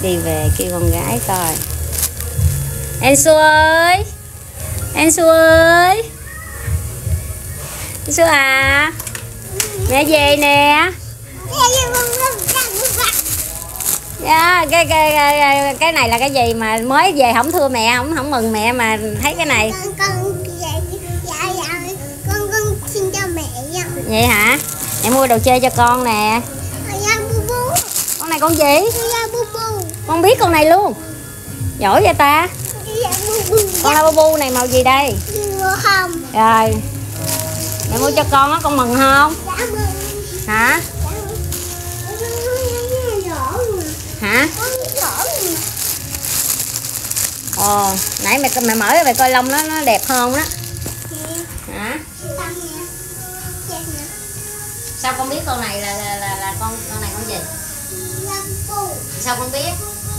đi về kêu con gái coi. Ensu ơi, Ensu ơi, Ensu à, mẹ về nè. Yeah, cái này là cái gì mà mới về không thưa mẹ, không mừng mẹ mà thấy cái này. Con xin cho mẹ nha. Vậy hả? Mẹ mua đồ chơi cho con nè. Con này con gì? Con biết con này luôn. Giỏi vậy ta. Con Labubu này màu gì đây? Không. Rồi. Mẹ mua cho con á, con mừng không? Hả? Hả? Ồ, nãy mẹ mở về coi lông nó đẹp hơn đó. Hả? Sao con biết con này là con này con gì? Sao con biết?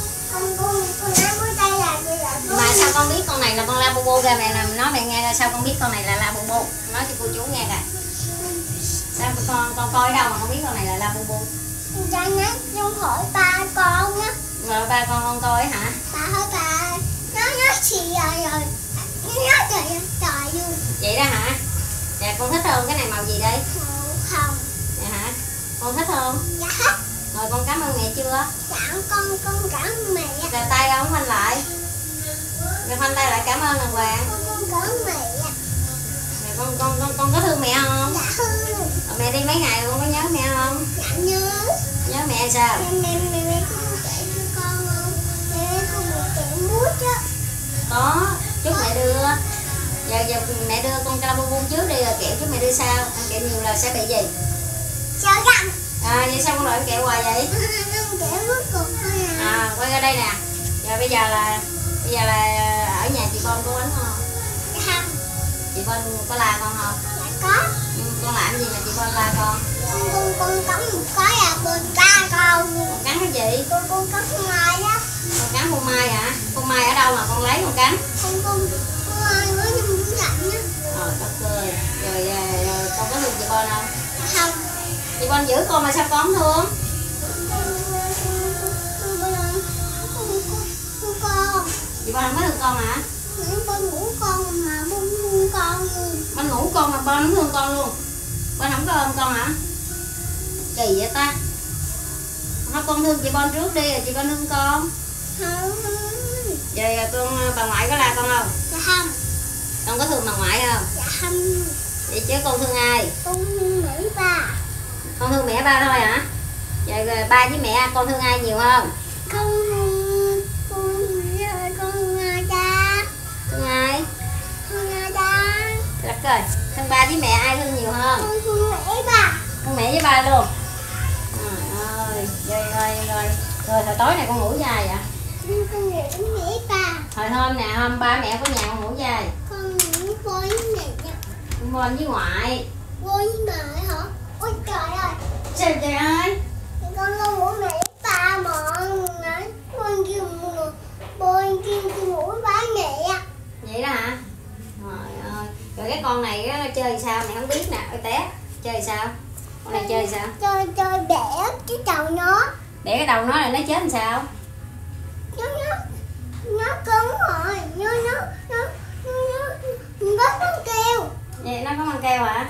Mà sao con biết con này là con Labubu ra, mẹ nói mẹ nghe ra sao con biết con này là Labubu? Nói cho cô chú nghe coi. Sao con coi ở đâu mà con biết con này là Labubu? Con hỏi ba con á. Rồi ba con coi hả? Ba hỏi ba. Nó xì rồi. Nó trời luôn. Vậy đó hả? Dạ con thích hơn cái này màu gì đây? Không. Dạ hả? Con thích không? Dạ thích. Rồi con cảm ơn mẹ chưa? Dạ con cảm ơn mẹ. Rồi tay không khoanh lại. Rồi khoanh tay lại cảm ơn đàng hoàng. Con cảm ơn mẹ. Rồi con có thương mẹ không? Dạ thương. Rồi mẹ đi mấy ngày rồi con có nhớ mẹ không? Dạ nhớ. Nhớ mẹ sao? Mẹ không kể cho con không? Mẹ không được kẹo mút á. Có, chút mẹ đưa. Giờ mẹ đưa con Labubu trước đi rồi kẹo chút mẹ đưa sau. Ăn kẹo nhiều là sẽ bị gì? Sợ gặm. À vậy sao con đòi kẹo hoài vậy? Kẹo mút cục thôi à. À quay ra đây nè. Giờ bây giờ là ở nhà chị Bon có quánh không? Dạ không. Chị Bon có la con không? Dạ có. Con làm gì mà chị Bon la con? Con cắn một cái à, con ca con. Con cắn cái gì? Con cắn con mai á. Con cắn con mai hả? Con mai ở đâu mà con lấy con cắn? Con mai mới trong tủ lạnh á. Đất ơi. Rồi con có thương chị Bon không? Dạ không. Chị Bon giữ con mà sao con không thương? Con. Chị Bon không có thương con hả? Con ngủ con mà buông con luôn. Bon ngủ con mà Bon không thương con luôn. Bon không có ôm con hả? Kỳ vậy ta. Thôi con thương chị Bon trước đi rồi chị Bon thương con. Không. Vậy bà ngoại có la con không? Dạ không. Con có thương bà ngoại không? Dạ không. Vậy chứ con thương ai? Con nghĩ ba. Con thương mẹ ba thôi hả? Vậy rồi ba với mẹ con thương ai nhiều hơn? Con cha. Thương ai? Con cha. Đất ơi, thương ba với mẹ ai thương nhiều hơn? Con thương mẹ ba. Thương mẹ với ba luôn. Trời ơi, rồi hồi tối này con ngủ dài vậy? Con nghĩ mẹ ba. Hồi hôm nè, hôm ba mẹ có nhà con ngủ dài. Con nghĩ với mẹ nha. Con Bon với ngoại. Với mẹ hả? Ôi trời ơi. Sao trời ơi? Con không ngủ mẹ ba mà nãy con kêu con kêu ngủ với mẹ. Vậy đó hả? Trời ơi. Rồi cái con này nó chơi sao mẹ không biết nè. Ôi té. Chơi sao? Con này chơi sao? Chơi bẻ cái đầu nó. Để cái đầu nó là nó chết làm sao? Nó cứng rồi. Nó bớt nó kêu. Vậy nó có mang keo hả?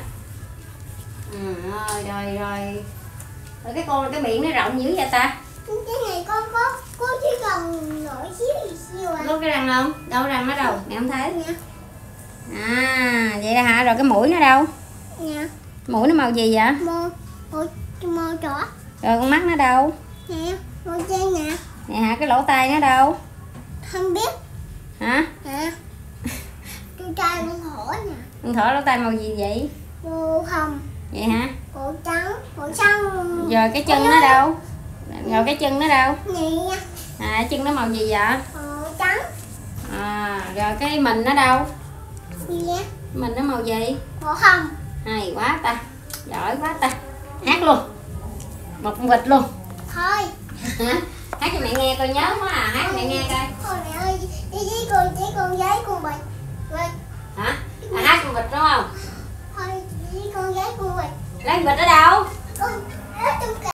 Rồi cái con cái miệng nó rộng dữ vậy ta? Cái này con có chỉ cần nổi xíu à. Có cái răng không? Đâu răng nó đâu? Mẹ không thấy. Nè. À vậy đó hả? Rồi cái mũi nó đâu? Nè. Mũi nó màu gì vậy? Màu đỏ. Rồi con mắt nó đâu? Nè, màu đen nè. Nè hả? Cái lỗ tai nó đâu? Không biết. Hả? Nè. Tôi trai con thỏ nè. Con thỏ lỗ tai màu gì vậy? Màu hồng. Vậy hả? Màu trắng. Màu xanh. Rồi cái chân nó đâu? Rồi cái chân nó đâu? Nè. À chân nó màu gì vậy? Màu trắng. À rồi cái mình nó đâu? Nè. Mình nó màu gì? Màu hồng. Hay quá ta. Giỏi quá ta. Hát luôn. Một con vịt luôn. Thôi. Hả? Hát cho mẹ nghe coi, nhớ quá à. Hát cho mẹ nghe coi. Thôi mẹ ơi, đi với con gái con vịt. Vịt. Hả? À, hát con vịt đúng không? Thôi đi con gái con vịt. Lấy con vịt ở đâu? Con